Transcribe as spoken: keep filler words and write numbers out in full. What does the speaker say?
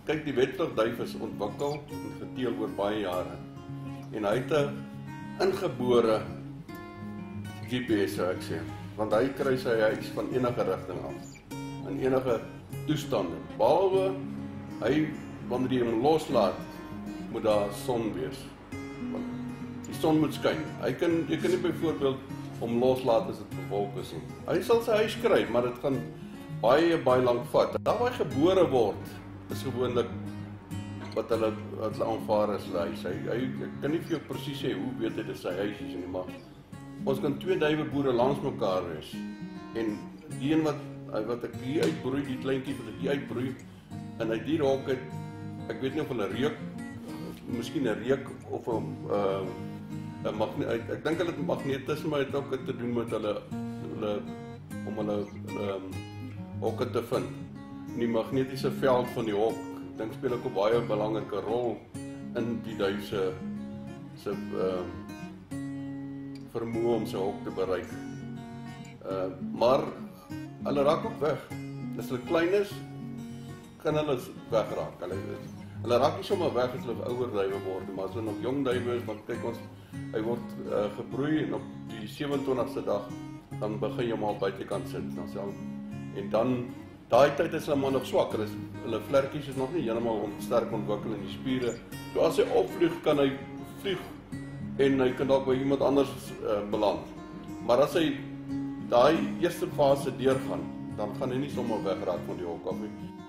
kyk, die wedvlugduif is ontwikkel en geteel oor baie jare. En hy het 'n ingebore G P S, sou ek sê, want hy kry sy huis van enige rigting af, in enige toestande. Behalwe hy, wanneer jy hom loslaat, moet daar son wees. Want die son moet skyn. Hy kan, jy kan nie byvoorbeeld hom loslaat as dit bewolk is nie. Hy sal sy huis kry, maar dit gaan baie, baie lank vat. Daar waar hy gebore word, is gewoonlik wat hulle, wat hulle aanvaar as hulle huis. Hy, hy ek kan nie vir jou presies sê hoe weet hy dit sy huis is nie, maar ons kan twee duiweboere langs mekaar wees. En die een wat, wat ek hier uitbroei, die kleintjie wat ek hier uitbroei, en hy die raak het, ek weet nie of hulle reuk, miskien 'n reuk of 'n uh, 'n magneet, ek, ek dink hulle het magnetisme, maar het ook te doen met hulle, hulle om hulle um, hokke te vind. En die magnetiese veld van die hok, ek dink speel ook 'n baie belangrike rol in die duif se se uh, vermoë om sy hok te bereik. Uh, maar hulle raak ook weg. As hulle klein is, kan hulle wegraak. Hulle, hulle raak nie sommer weg as hulle ouer duiwe word, maar as hulle nog jong duiwe is, want kyk ons, hy word uh, gebroei en op die sewe-en-twintigste dag, dan begin jy hom al buitekant sit. Dan sal, en dan, daai tyd is hulle maar nog swak, hulle, hulle vlerkies is nog nie heeltemal sterk ontwikkel in die spiere. So as hy opvlieg, kan hy vlieg en hy kan dalk by iemand anders uh, beland. Maar as hy daai eerste fase deurgaan, dan gaan hy nie sommer wegraak van die hok af nie.